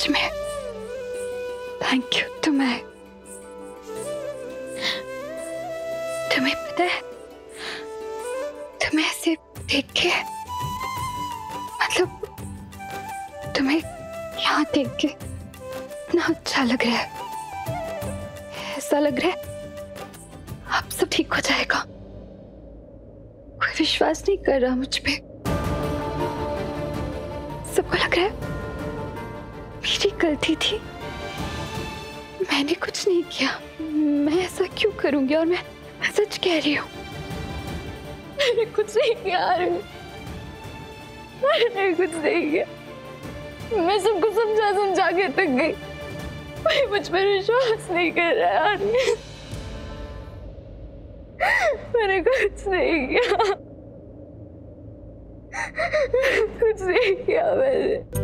सच में thank you. तुम्हें पता है, तुम्हें ऐसे देख के, मतलब तुम्हें यहाँ देख के इतना अच्छा लग रहा है, ऐसा लग रहा है अब सब ठीक हो जाएगा। कोई विश्वास नहीं कर रहा मुझ पे, सबको लग रहा है मेरी गलती थी, मैंने कुछ नहीं किया, मैं ऐसा क्यों करूंगी। और मैं सच कह रही हूँ, मैंने कुछ नहीं किया, मैंने कुछ नहीं किया। मैं सबको समझा के थक गई, कोई मुझ पर विश्वास नहीं कर रहा है। मैंने कुछ नहीं किया, कुछ नहीं किया मैंने।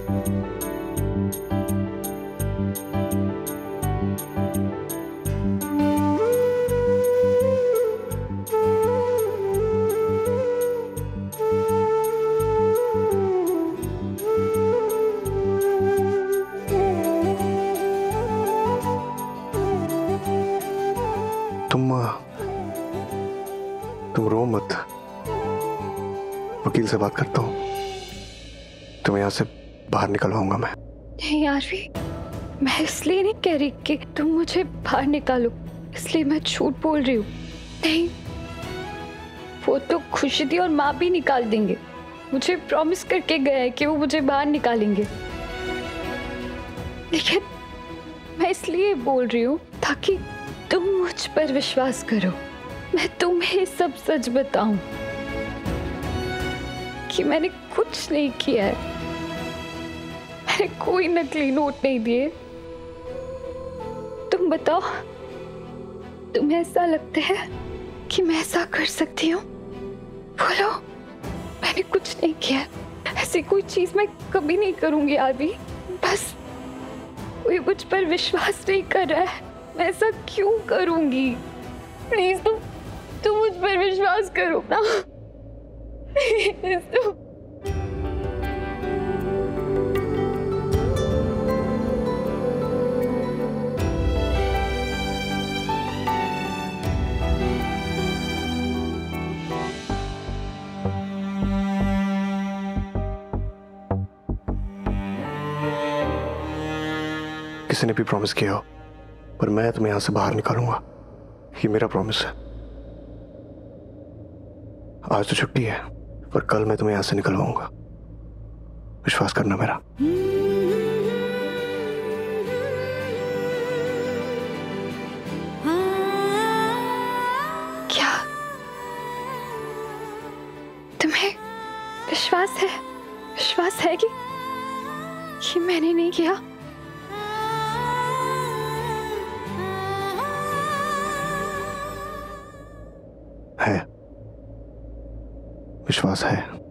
तुम रो मत, वकील से बात करता हूँ, तुम्हें यहाँ से बाहर निकलवाऊंगा मैं। नहीं आरवी, मैं इसलिए नहीं कह रही कि तुम मुझे बाहर निकालो, इसलिए मैं झूठ बोल रही हूँ। नहीं, वो तो खुशी दी और माँ भी निकाल देंगे, मुझे प्रॉमिस करके गए हैं कि वो मुझे बाहर निकालेंगे। लेकिन मैं इसलिए बोल रही हूँ ताकि तुम मुझ पर विश्वास करो, मैं तुम्हें सब सच बताऊं कि मैंने कुछ नहीं किया है, मैंने कोई नकली नोट नहीं दिए। तुम बताओ, तुम्हें ऐसा लगता है कि मैं ऐसा कर सकती हूँ? बोलो, मैंने कुछ नहीं किया, ऐसी कोई चीज मैं कभी नहीं करूंगी आरवी। बस कोई मुझ पर विश्वास नहीं कर रहा है, मैं ऐसा क्यों करूंगी? प्लीज तुम मुझ पर विश्वास करो ना, प्लीज तुम। किसी ने भी प्रॉमिस किया हो, पर मैं तुम्हें यहां से बाहर निकालूंगा, ये मेरा प्रॉमिस है। आज तो छुट्टी है, पर कल मैं तुम्हें यहां से निकलवाऊंगा, विश्वास करना मेरा। क्या तुम्हें विश्वास है? विश्वास है कि मैंने नहीं किया? है, विश्वास है।